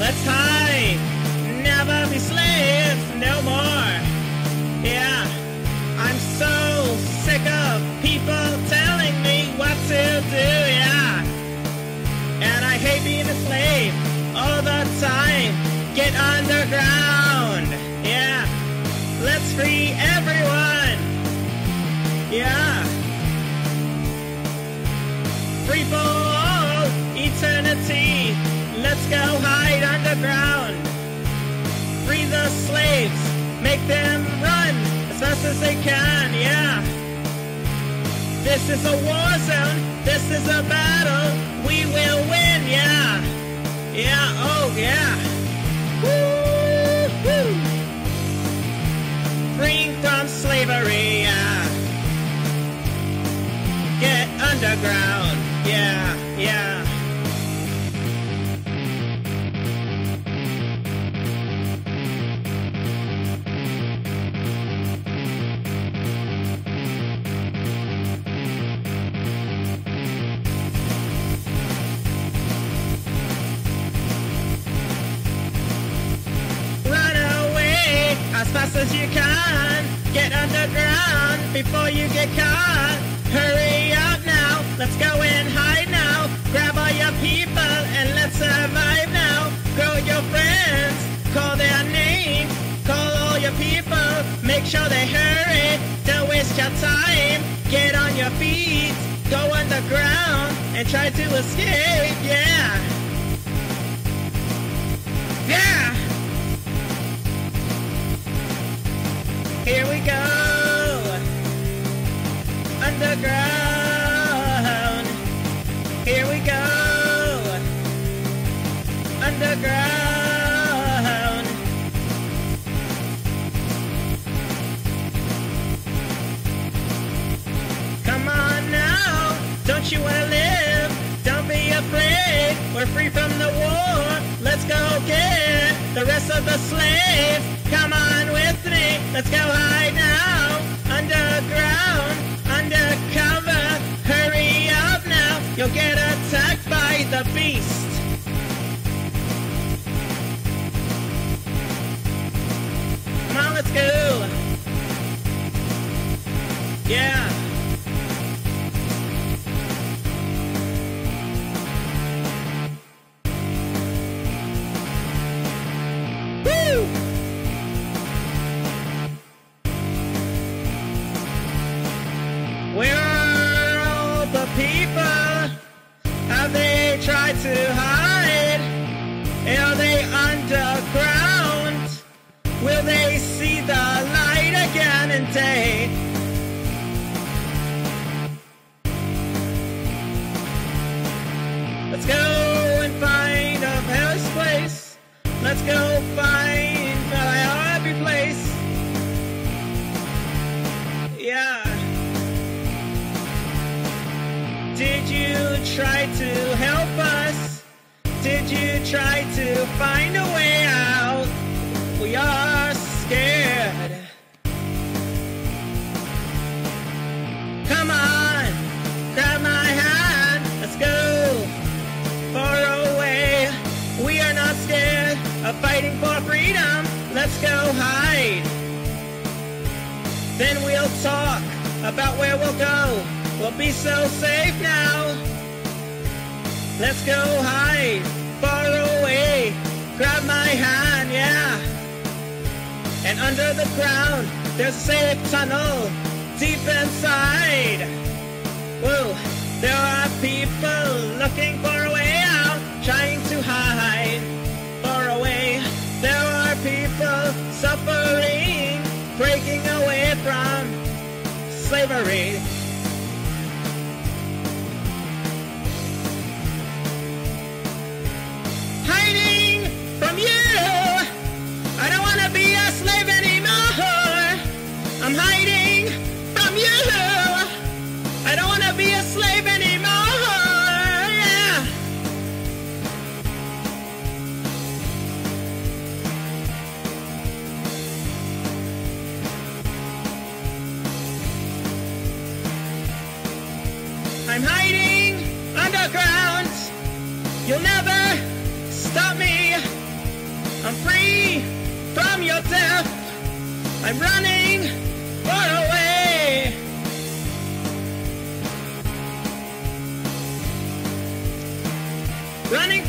let's hide. Never be slaves no more. Yeah, I'm so sick of people telling me what to do, yeah. And I hate being a slave all the time. Get underground, yeah. Let's free everyone, yeah. Free for all eternity. Let's go hide underground. Free the slaves, make them run as fast as they can, yeah. This is a war zone, this is a battle, we will win, yeah. Yeah, oh yeah. Woo-hoo. Freeing from slavery, yeah. Get underground, yeah, yeah. As fast as you can, get underground before you get caught. Hurry up now, let's go and hide now. Grab all your people and let's survive now. Grow your friends, call their names, call all your people, make sure they hurry. Don't waste your time, get on your feet, go underground and try to escape, yeah. Yeah! Here we go, underground. Here we go, underground. Come on now, don't you wanna live? Don't be afraid, we're free from the war. Let's go get the rest of the slaves. Come on with me, let's go hide now. Underground, undercover, hurry up now. You'll get attacked by the beast. Come on, let's go. Yeah. Try to hide. Are they underground? Will they see the light again and day? Let's go and find a hellish place. Let's go find a happy place. Yeah. Did you try to help us? Did you try to find a way out? We are scared. Come on, grab my hand, let's go far away. We are not scared of fighting for freedom. Let's go hide. Then we'll talk about where we'll go. We'll be so safe now. Let's go hide, far away. Grab my hand, yeah. And under the ground, there's a safe tunnel deep inside. Whoa, there are people looking for a way out, trying to hide far away. There are people suffering, breaking away from slavery. Hiding from you. I don't want to be a slave anymore. I'm hiding from you. I don't want to be a slave anymore. Yeah. I'm hiding underground. You'll never stop me. from your death. I'm running far away. Running